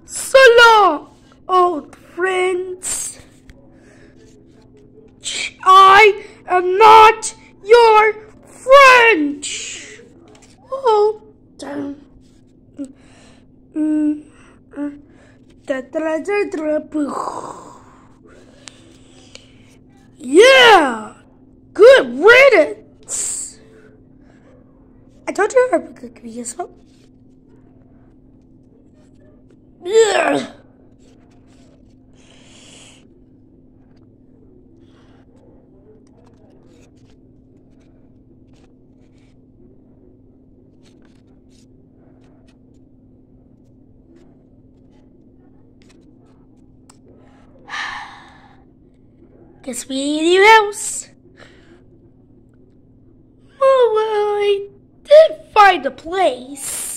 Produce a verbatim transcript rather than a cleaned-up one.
So long, old friends. I am not your friend. Oh, damn. Mm, mm, da, da, da, da, da. Yeah, good riddance. I told you I could be useful. Yeah. Guess we need a new house. Oh, well, I did find a place.